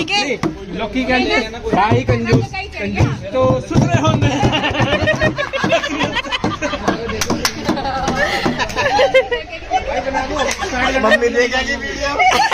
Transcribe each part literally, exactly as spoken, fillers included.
के लौकी कंजूस भाई कंजूस कंजूस तो सुधरे होंगे। मम्मी देखेगी video.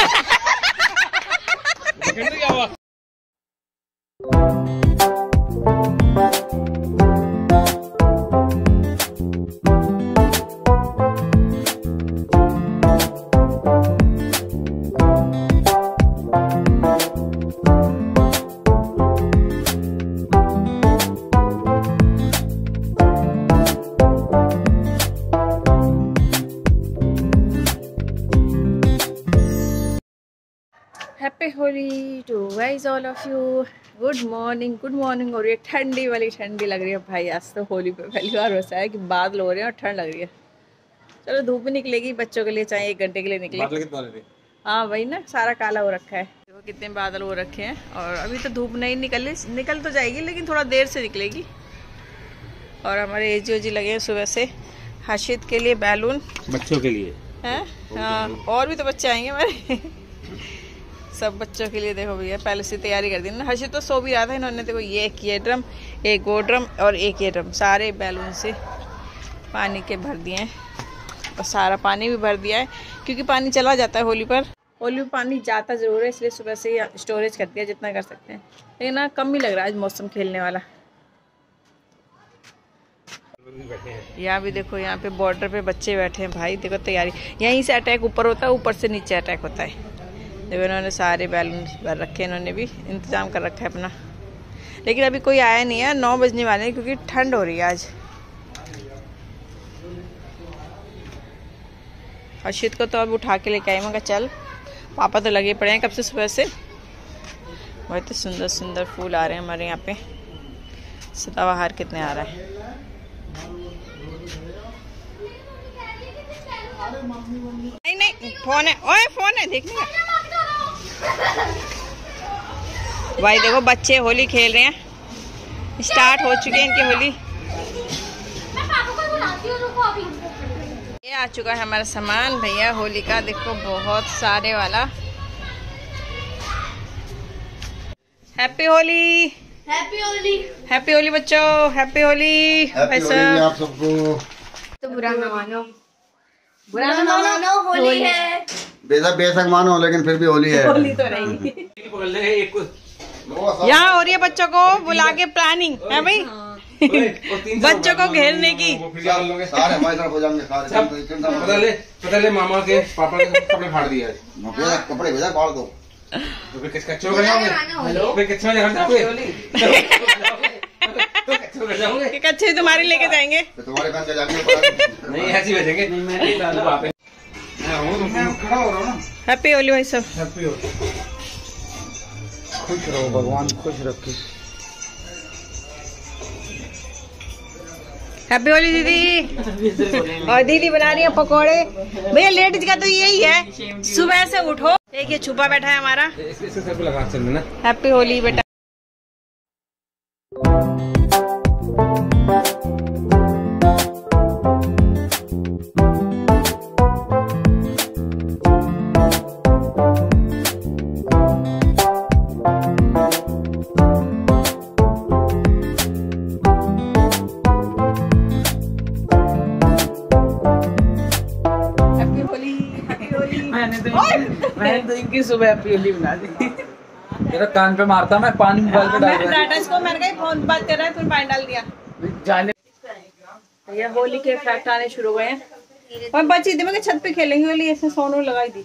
Happy Holi to guys all of you. Good morning good morning. और ये ठंडी वाली ठंडी लग रही है भाई। आज तो होली पे पहली बार वैसा है कि बादल हो रहे हैं और ठंड लग रही है। चलो धूप भी निकलेगी बच्चों के लिए, चाहे एक घंटे के लिए निकले। हाँ वही ना, सारा काला हो रखा है। देखो कितने बादल हो रखे हैं। और अभी तो धूप नहीं निकली, निकल तो जाएगी लेकिन थोड़ा देर से निकलेगी। और हमारे एजी ओजी लगे हैं सुबह से हर्षित के लिए बैलून, बच्चों के लिए हैं। हाँ और भी तो बच्चे आएंगे हमारे। सब बच्चों के लिए देखो भैया पहले से तैयारी कर दी ना। हर्षित तो सो भी रहा था, इन्होंने देखो ये एक ये ड्रम, एक वो ड्रम और एक ये ड्रम सारे बैलून से पानी के भर दिए हैं। और सारा पानी भी भर दिया है क्योंकि पानी चला जाता है होली पर। होली में पानी जाता ज़रूर है, इसलिए सुबह से ही स्टोरेज कर दिया जितना कर सकते हैं। लेकिन ना कम ही लग रहा है आज मौसम खेलने वाला। यहाँ भी देखो, यहाँ पे बॉर्डर पे बच्चे बैठे हैं भाई। देखो तैयारी, यहीं से अटैक ऊपर होता है, ऊपर से नीचे अटैक होता है। देखो इन्होंने सारे बैलून भर रखे हैं, इन्होंने भी इंतजाम कर रखा है अपना। लेकिन अभी कोई आया नहीं है, नौ बजने वाले हैं क्योंकि ठंड हो रही है आज। हर्षित को तो अब उठा के लेके आई, मैं कहा चल, पापा तो लगे पड़े हैं कब से सुबह से। बहुत ही सुंदर सुंदर फूल आ रहे हैं हमारे यहाँ पे। सदाबहार कितने आ रहा है। नहीं नहीं फोन है, ओए फोन है देखने का। भाई देखो बच्चे होली खेल रहे हैं, स्टार्ट हो चुके हैं इनकी होली। ये आ चुका है हमारा सामान भैया होली का, देखो बहुत सारे वाला। Happy Holi, happy Holi, happy Holi बच्चों, हैप्पी होली भाई साहब। आप सबको तो बुरा न मानो, बुरा न मानो, होली है। बेशक बेशक मानो लेकिन फिर भी होली है। होली तो नहीं। यहाँ हो रही है बच्चों को बुला के प्लानिंग है भाई, बच्चों को घेरने की। सारे हमारी तरफ हो जाएंगे सारे। पता ले पता ले मामा के पापा के कपड़े फाड़ दिए आज। कपड़े भेजा फाड़ दो। तो फिर किसका चोर कर जाओगे? हेलो फिर किसका घर जाओगे? कि कच्चे तुम्हारी लेके जाएंगे। तो तुम्हारे घर से जाके नहीं ऐसी भेजेंगे। नहीं मैं नहीं डालूंगा आप। मैं हूं तो मैं खड़ा हो रहा हूं ना। हैप्पी होली भाई सब। हैप्पी होली। खुश रहो, भगवान खुश रखे। हैप्पी होली दीदी। और दीदी बना रही है पकोड़े। भैया लेडीज का तो यही है, सुबह से उठो। एक ये छुपा बैठा है हमारा। इसके सर पे लगा चल ना। हैप्पी होली बेटा। मैंने तो इनकी सुबह हैप्पी होली बना दी। तेरा कान पे मारता मैं, पानी मोबाइल पे डाल रहा है। इसको मैंने कहा फोन बात कर रहा है, फिर पानी डाल दिया। जाने भैया होली के इफेक्ट आने शुरू हो गए हैं। और बच्ची थी मैं छत पे खेलेंगे होली, ऐसे सोनू लगाई दी।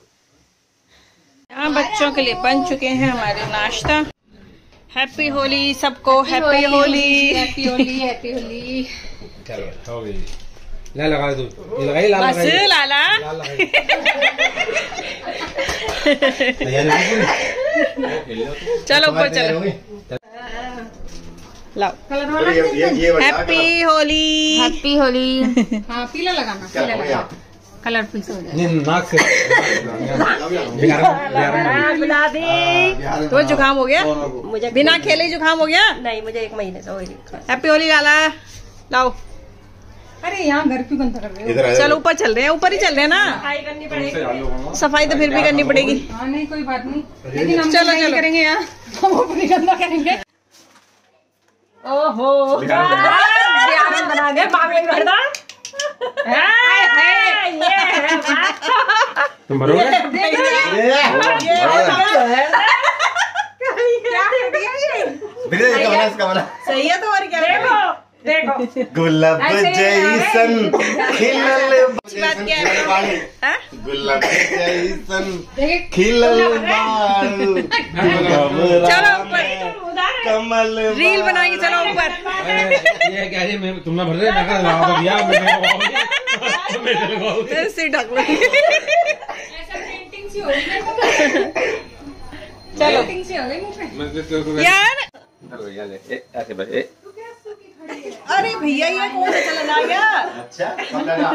यहाँ बच्चों के लिए बन चुके हैं हमारे नाश्ता। हैप्पी होली सबको, happy Holi, happy Holi, happy Holi. चलो हो गई। ला लगा दो, ये लगाई लाल बस लगाई। लाला लाल लगाई। चलो ऊपर चलो, लाओ। Happy Holi, happy Holi. हाँ पीला लगाना, पीला लगाना, कलर फिक्स हो जाए। नाक से बता दी। तो जुकाम हो गया, मुझे बिना खेले जुकाम हो गया। नहीं मुझे एक महीने से होली। हैप्पी होली लाला, लाओ। अरे यहाँ घर क्यों गंदा कर रहे हो? इधर आया। चलो ऊपर चल रहे हैं, ऊपर ही चल रहे हैं ना। सफाई करनी पड़ेगी। सफाई तो फिर भी करनी पड़ेगी। हाँ नहीं कोई बात नहीं, लेकिन हम चलो, नहीं चलो। करेंगे यहाँ, हम अपनी गंदा करेंगे। ओहो बिहारन बना दे बाबे भरदा। तुम भरोगे? सही है तो और क्या। देखो देखो गुलाब जैसन खिलल बात क्या है? हाँ? गुलाब जैसन खिलल बारू चलो ऊपर कमल रील बनाएंगे, चलो ऊपर। ये क्या है, मैं तुमने भर रहे मैं कहा लगा तो दिया मैं मैं लगाओ ऐसे ढक लो। ऐसा पेंटिंग सी हो गई। चलो पेंटिंग सी हो गई मुंह पे। मैं तो यार भैया ले ए, ऐसे भाई ए, अरे भैया ये कौन सा चलन आ गया? अच्छा सब लगा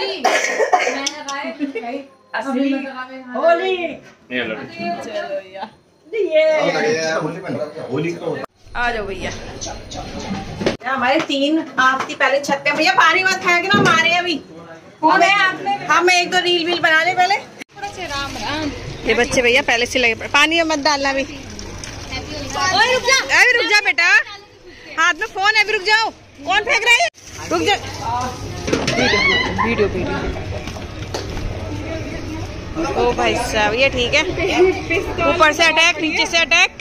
होली ये लो। चलो यार होली को आ जाओ भैया। हमारे तीन आरती पहले छत पे। भैया पानी मत फेंक ना, मारे अभी। कौन है आपने? हम एक दो रील वील बना ले पहले। राम राम। ये बच्चे भैया पहले से लगे पड़े। पानी मत डालना अभी। ओए रुक जा, अभी रुक जा बेटा, हाथ में फोन है, अभी रुक जाओ। कौन फेंक रहा है? रुक जा। वीडियो वीडियो ओ भाई साहब ये ठीक है। ऊपर से अटैक, नीचे से अटैक।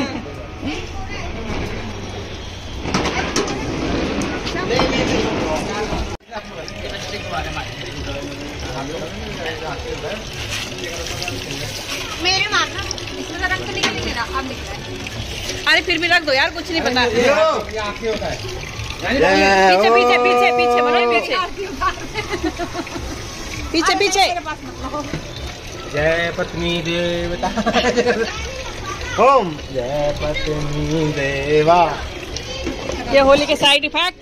मेरे मारना इसमें रख तो निकल नहीं रहा, अब निकल रहा है। अरे फिर भी रख दो यार, कुछ नहीं पता। जय पीछे हो। पीछे पीछे पीछे बोलो, पीछे पीछे पीछे। जय पत्नी देवता ओम जय पत्नी देवा। ये होली के साइड इफेक्ट।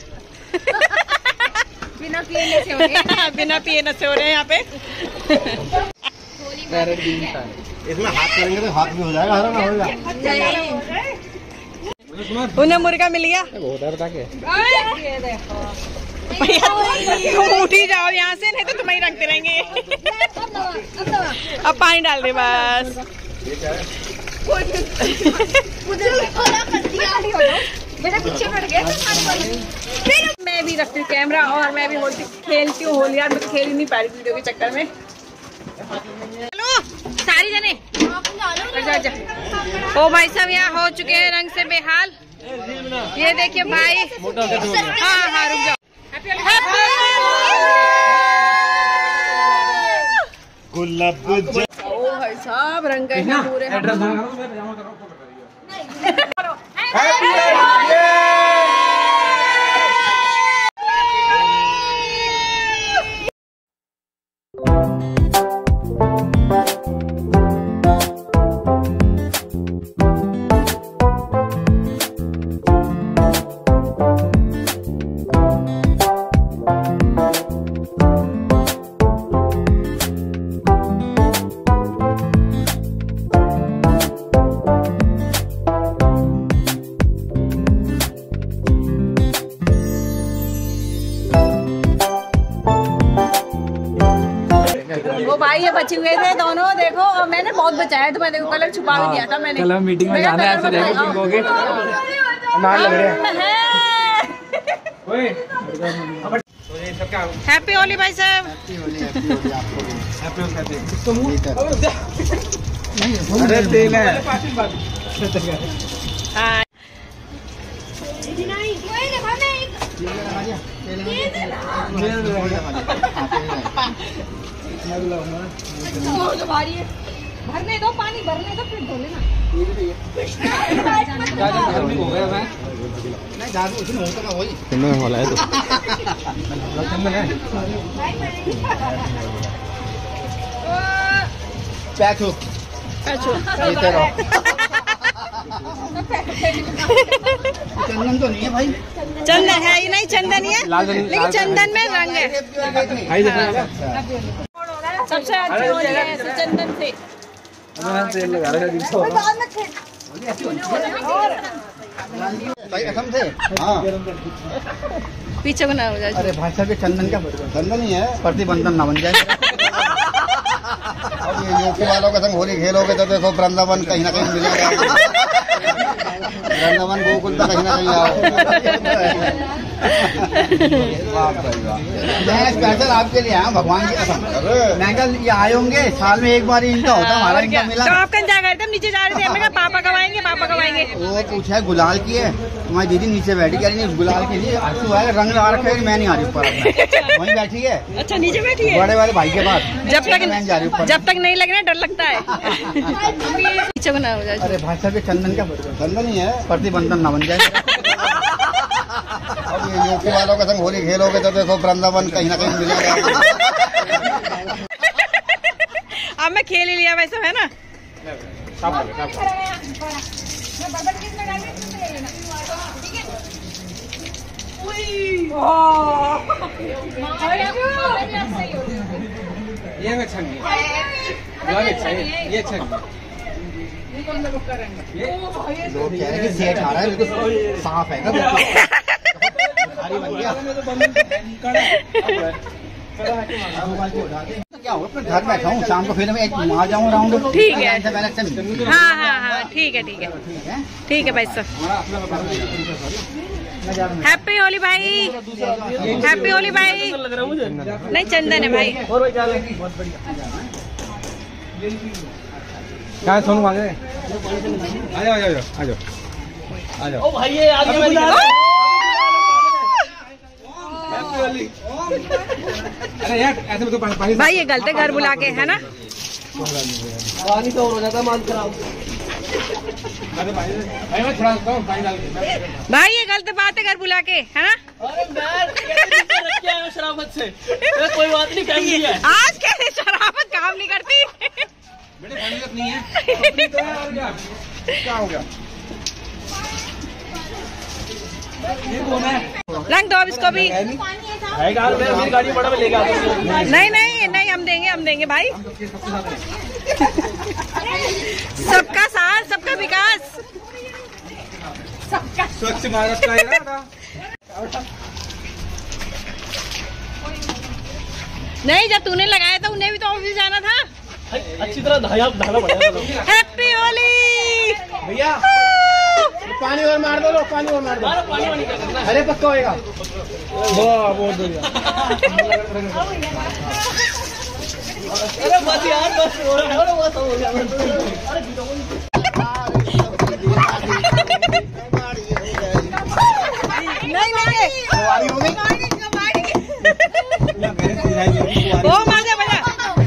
बिना पीने से हो रही है। बिना पिए नशे हो रहे हैं यहाँ पे। इसमें हाथ करेंगे तो हाथ भी हो जाएगा, हरा ना होगा। उन्हें मुर्गा मिल गया। भैया तुम उठ ही जाओ यहाँ से, नहीं तो तुम ही रखते रहेंगे। अब पानी डाल दे बस। बेटा पीछे पड़ गया। मैं भी रखती हूँ कैमरा और मैं भी होली खेलती हूँ होली। यार मैं तो खेल ही नहीं पा रही वीडियो के चक्कर में। हेलो सारी जने अच्छा अच्छा। ओ भाई साहब यहाँ हो चुके हैं रंग से बेहाल। ये देखिए भाई। हाँ हाँ रुक जाओ। गुलाब ओ भाई साहब रंग गए हैं पूरे। वो भाई ये बचे हुए थे दोनों, देखो और मैंने बहुत बचाया तो मैं देखो कलर छुपा भी दिया था मैंने। कल मीटिंग में जाना है, ऐसे देखो तुम कहोगे मार लग रहे ओए हैप्पी होली भाई साहब। अरे देना हाँ भरने दो पानी, भरने दो फिर धो लेना। हो गया मैं तुम्हें होला है तो पैक हो चंदन तो नहीं है भाई। चंदन है ये, नहीं चंदन ही है, लेकिन चंदन में रंग है। सबसे अच्छी होली है ऐसे चंदन से। तेल लगा रहा भाई कसम से हाँ पीछे को ना हो जाए। अरे भाई साहब ये चंदन का चंदन ही है, प्रतिबंधन ना बन जाए। अब ये यूपी वालों के संग होली खेलोगे तो देखो वृंदावन कहीं ना कहीं मिलेगा। वृंदावन गोकुल तो कहीं ना कहीं आओ। मैं स्पेशल आपके लिए आया भगवान की कसम। मैं कल ये आए होंगे साल में एक बार इनका होता, हमारा इनका मिला। तो आप कहीं जा रहे थे, हम नीचे जा रहे थे, हमने कहा पापा कब आएंगे, पापा कब आएंगे। वो पूछा है गुलाल की है, तुम्हारी दीदी नीचे बैठी, कह रही है गुलाल के लिए आंसू आएगा, रंग ला रखे है, मैं नहीं आ रही ऊपर अपना। वहीं बैठी है। अच्छा नीचे बैठी है बड़े वाले भाई के पास। जब तक मैं जा रही हूँ, जब तक नहीं लगना डर लगता है। पीछे को ना हो जाए। अरे भाई साहब ये चंदन का चंदन ही है, प्रतिबंधन ना बन जाए। अब ये यूपी वालों के संग होली खेलोगे तो देखो वृंदावन कहीं ना कहीं मिलेगा। अब मैं खेल ही लिया वैसे, है ना। ये अच्छा नहीं है, ये अच्छा है, ये अच्छा नहीं है। लोग कह रहे हैं कि सेठ आ रहा है, बिल्कुल साफ है ना। क्या हो, फिर घर बैठा हूँ, शाम को फिर मैं आ जाऊँ राउंड। ठीक है, हाँ हाँ हाँ ठीक है ठीक है ठीक है भाई साहब। हैप्पी होली भाई, हैप्पी होली भाई। नहीं चंदन है भाई। क्या सोनू आ जाए, आ जाओ आ जाओ आ जाओ आ जाओ। ओ भाई ये आगे वाली अरे यार ऐसे में तो पानी भाई ये गलत है घर बुला के, है ना। पानी तो हो जाता, मान खराब। भाई मैं थोड़ा पानी डाल के। भाई ये गलत बात है घर बुला के, है ना। अरे शराबत से कोई बात नहीं, काम किया है। आज कैसे शराबत काम नहीं करती। बेटे पानी तक नहीं है। क्या हो गया? रंग दो अब इसको भी। मेरी गाड़ी बड़ा में लेगा। नहीं नहीं नहीं हम देंगे, हम देंगे भाई। सबका साथ, सबका विकास, सबका स्वच्छ भारत का इरादा। नहीं जब तूने लगाया था उन्हें भी तो ऑफिस जाना था। अच्छी तरह धाया धाना पड़ेगा। हैप्पी होली भैया पानी और मार दो, पानी और मार दो। पानी वानी क्या करना है? अरे पक्का होएगा। वाह बहुत बढ़िया। अरे बस यार बस हो रहा है, बस हो गया। नहीं नहीं सवारी हो गई। ओ मजा मजा।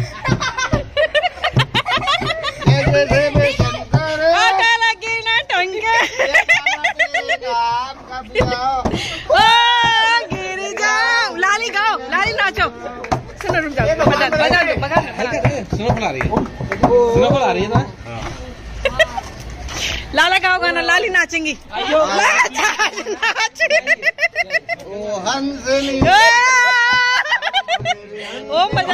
आटा लगी ना टंगे। ओ गिर जाओ। लाली गाओ, लाली नाचो। सुनो रुक जाओ, बजा बजा दो, बजा दो। स्नोफॉल आ रही है, स्नोफॉल आ रही है ना। लाला गाओ गाना, लाली नाचेंगी। नाच ओ हंसनी ओ मजा।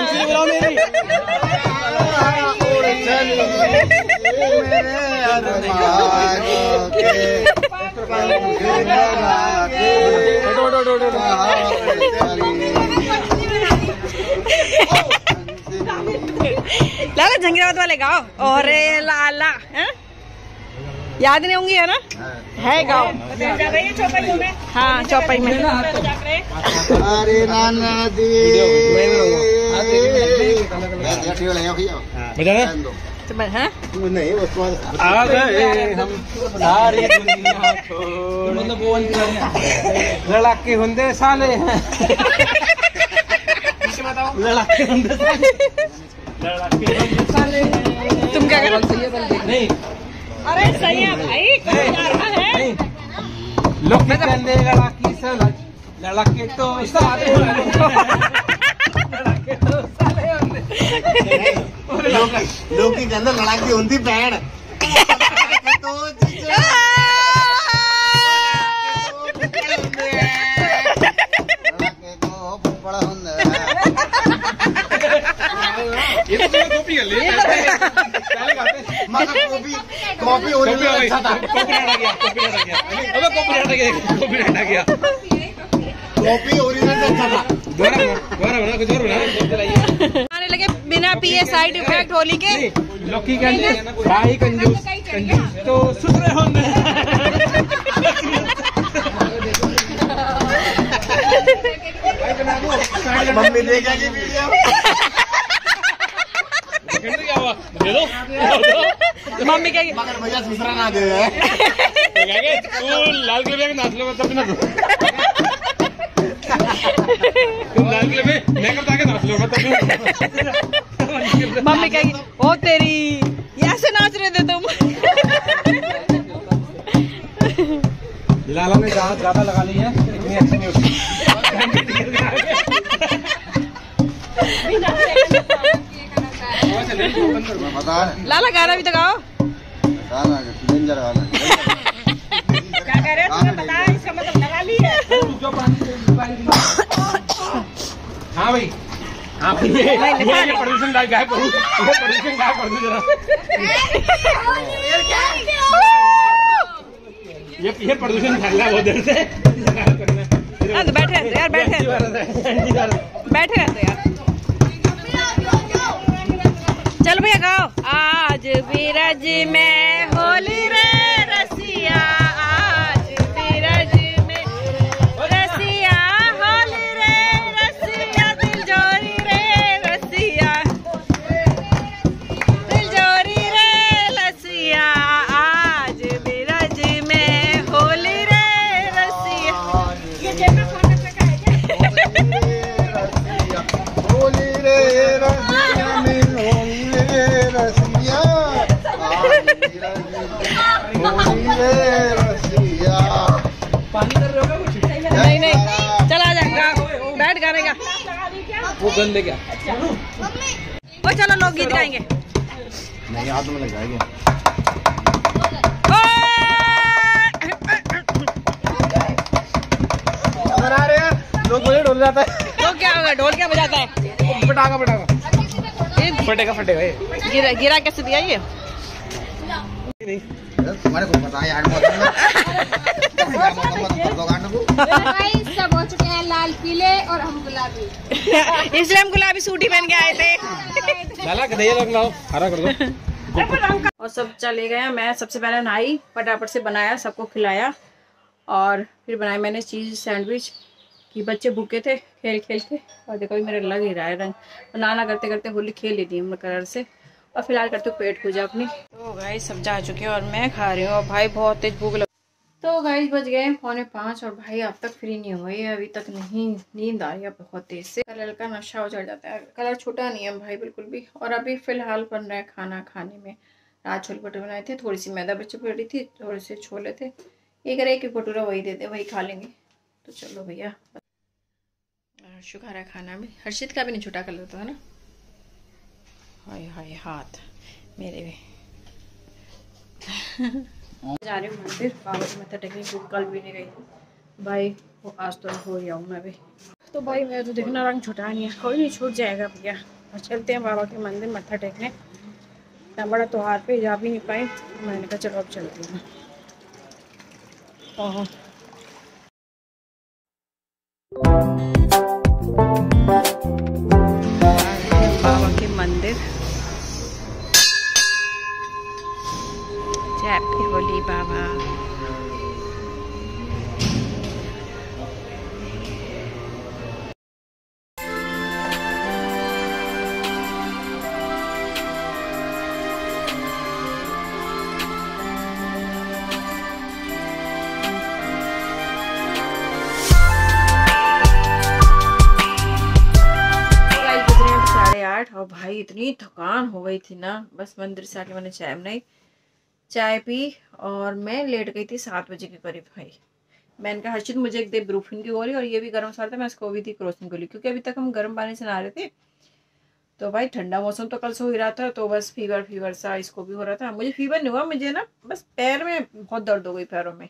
लाला झंगीरावत वाले गाओ। और लाला है? याद नहीं होंगी, है ना। है गाओ। हाँ चौपाई में। अरे नाना दी हाँ नहीं उसके बाद आ गए हम सारी दुनिया छोड़, मतलब वो लड़ाके हुंदे साले हैं। लड़ाके हुंदे साले, लड़ाके हुंदे साले। तुम क्या करो? नहीं अरे सही है भाई, कौन जा रहा है? लोग चले लड़ाकी से लड़ाके तो साले लड़ाके तो साले होंदे। लोग की अंदर लड़ाकी होती पैड़ तो बड़ा ये तो कॉपी कर ली, कॉपी कॉपी हो रही है। कॉपी हटा गया, कॉपी हटा गया, अबे कॉपी हटा गया, कॉपी हटा गया। कॉपी ओरिजिनल से अच्छा था। दोबारा दोबारा बना कुछ और बना। आने लगे बिना पिए साइड इफेक्ट होली के। लौकी कंजूस भाई कंजूस कंजूस तो सुधरे होंगे। मम्मी देखेगी वीडियो। क्या हुआ? दे दो मम्मी कहेगी मगर भैया दूसरा ना दे। तू लाल किले में नाच लो तब ना दो। तुम लाल किले में मेकअप आके नाच लो तब। मम्मी कहेगी ओ तेरी ऐसे नाच रहे थे तुम। लाला ने जहाँ ज्यादा लगा ली है इतनी अच्छी नहीं होती। बता लाला गाना भी तो गाओ। डेंजर वाला। क्या कह रहे हो? तुम्हें पता है इसका मतलब लगा ली है। हाँ भाई हाँ भाई ये ये प्रदूषण गायब गायब करूँ ये प्रदूषण गायब कर दूँ जरा। ये ये प्रदूषण फैल रहा है बहुत देर से। बैठे रहते यार बैठे बैठे रहते यार। चल भैया गाओ। आज बीरज में होली रे रसिया, आज बीरज में रसिया होली रे रसिया, दिल जोरी रे रसिया, दिल जोरी रे रसिया, आज बीरज में होली रे रसिया। ये जेब में फोन रखा है होली रे रसिया में होली रे रसिया, होली रे रसिया। नहीं नहीं चल आ जा बैठ गाने का। वो गंदे क्या ओ चलो लोग गीत गाएंगे। नहीं हाथ में लग जाएंगे। बना रहे हैं लोग मुझे डोल जाता है। तो क्या होगा? ढोल क्या बजाता है? पटाखा पटाखा फटेगा फटेगा ये गिरा गिरा कैसे दिया ये? तुम्हारे को पता है यार। गाइस सब हो चुके हैं लाल पीले और हम गुलाबी। इसलिए हम गुलाबी सूटी पहन के आए थे। लाला कदैया लग लाओ हरा कर दो। और सब चले गए। मैं सबसे पहले नहाई, फटाफट से बनाया, सबको खिलाया और फिर बनाई मैंने चीज़ सैंडविच कि बच्चे भूखे थे खेल खेल के। और देखो मेरे लग ही रहा है रंग। और नाना करते करते होली खेल लेती हूँ कलर से। और फिलहाल करते हूँ पेट पूजा अपनी। तो गाइस सब जा चुके हैं और मैं खा रही हूँ और भाई बहुत तेज भूख लग। तो गाइस बज गए पौने पाँच और भाई अब तक फ्री नहीं हुए, अभी तक नहीं, नींद आ रही है बहुत तेज से। कलर का नशा हो चढ़ जाता है। कलर छूटा नहीं है भाई बिल्कुल भी। और अभी फिलहाल बन रहा है खाना। खाने में रात छोले भटूरे बनाए थे, थोड़ी सी मैदा बची पड़ी थी, थोड़े से छोले थे। ये करे एक भटूरा वही दे दे, वही खा लेंगे। तो चलो भैया शुक्र है खाना भी। हर्षित का भी नहीं छूटा कलर तो है ना। हाय हाय हाथ मेरे भी। जा रही हूँ मंदिर बाबा की मत्था टेकने क्योंकि कल भी नहीं गई थी भाई। वो आज तो हो रही हूँ मैं भी। तो भाई मेरा तो देखना रंग छुटा नहीं है, कोई नहीं छूट जाएगा भैया। और चलते हैं बाबा के मंदिर मत्था टेकने। इतना बड़ा त्योहार पे जा भी नहीं पाए, मैंने कहा चलो अब चलती हूँ। ओह बाबा के मंदिर। हैप्पी होली बाबा। और भाई इतनी थकान हो गई थी ना, बस मंदिर से आके मैंने चाय बनाई, चाय पी और मैं लेट गई थी सात बजे के करीब। भाई मैंने कहा हर्षित मुझे एक दे ब्रूफिन की गोली और ये भी गर्म सार था, मैं इसको भी दी क्रोसिन गोली, क्योंकि अभी तक हम गर्म पानी से नहा रहे थे। तो भाई ठंडा मौसम तो कल से हो ही रहा था, तो बस फीवर फीवर सा इसको भी हो रहा था। मुझे फीवर नहीं हुआ, मुझे ना बस पैर में बहुत दर्द हो गई, पैरों में।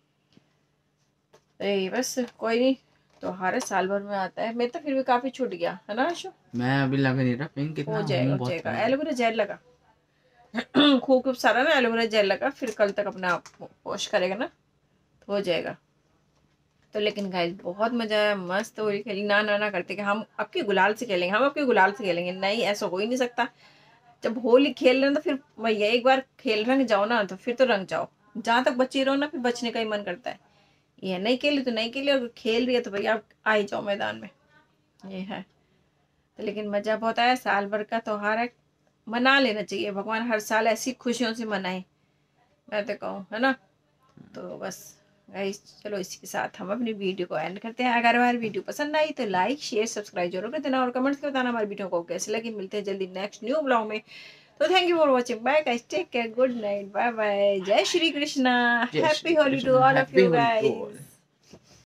यही बस कोई नहीं, तो हर साल भर में आता है। मेरे तो फिर भी काफी छूट गया है ना आशु। मैं अभी लगा नहीं रहा पिंक कितना हो जाएगा हो जाएगा। एलोवेरा जेल लगा खूब खूब सारा ना एलोवेरा जेल लगा, फिर कल तक अपना आप वॉश करेगा ना तो हो जाएगा। तो लेकिन गाइस बहुत मजा आया, मस्त होली खेली। ना ना ना करते कि हम आपके गुलाल से खेलेंगे, हम आपके गुलाल से खेलेंगे, नहीं ऐसा हो ही नहीं सकता। जब होली खेल रहे हैं तो फिर भैया एक बार खेल रंग जाओ ना तो फिर तो रंग जाओ, जहाँ तक बचे रहो ना फिर बचने का ही मन करता है। ये नहीं खेली तो नहीं खेली, और खेल रही है तो भैया आप आ ही जाओ मैदान में, ये है। तो लेकिन मज़ा बहुत आया, साल भर का त्योहार है, मना लेना चाहिए, भगवान हर साल ऐसी खुशियों से मनाए, मैं तो कहूँ, है ना। तो बस गाइस चलो इसी के साथ हम अपनी वीडियो को एंड करते हैं। अगर हमारी वीडियो पसंद आई तो लाइक शेयर सब्सक्राइब जरूर कर देना, और कमेंट्स में बताना हमारी वीडियो को कैसे लगी। मिलते हैं जल्दी नेक्स्ट न्यू ब्लॉग में। तो thank you for watching, bye guys, take care, good night, bye bye, जय Shri Krishna, happy Holi to all of you guys.